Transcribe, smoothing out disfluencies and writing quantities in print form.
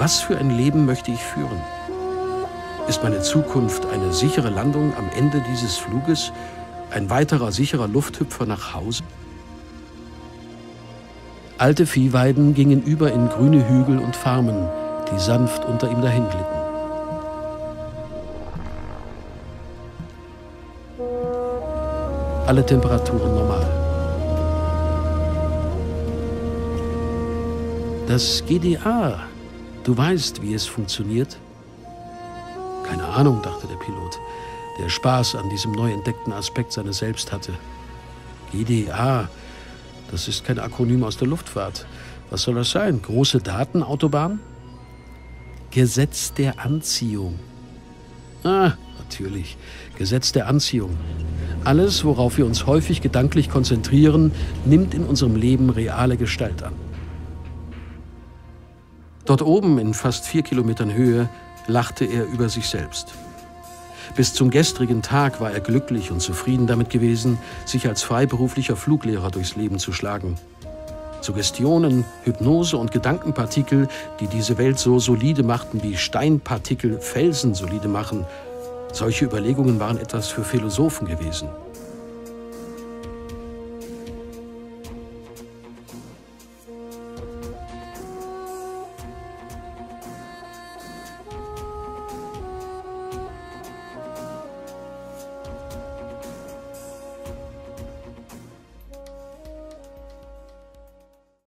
Was für ein Leben möchte ich führen? Ist meine Zukunft eine sichere Landung am Ende dieses Fluges? Ein weiterer sicherer Lufthüpfer nach Hause? Alte Viehweiden gingen über in grüne Hügel und Farmen, die sanft unter ihm dahinglitten. Alle Temperaturen normal. Das GDA, du weißt, wie es funktioniert? Keine Ahnung, dachte der Pilot, der Spaß an diesem neu entdeckten Aspekt seiner selbst hatte. GDA, das ist kein Akronym aus der Luftfahrt. Was soll das sein? Große Datenautobahn? Gesetz der Anziehung. Ah, natürlich. Gesetz der Anziehung. Alles, worauf wir uns häufig gedanklich konzentrieren, nimmt in unserem Leben reale Gestalt an. Dort oben, in fast 4 Kilometern Höhe, lachte er über sich selbst. Bis zum gestrigen Tag war er glücklich und zufrieden damit gewesen, sich als freiberuflicher Fluglehrer durchs Leben zu schlagen. Suggestionen, Hypnose und Gedankenpartikel, die diese Welt so solide machten, wie Steinpartikel Felsen solide machen, solche Überlegungen waren etwas für Philosophen gewesen.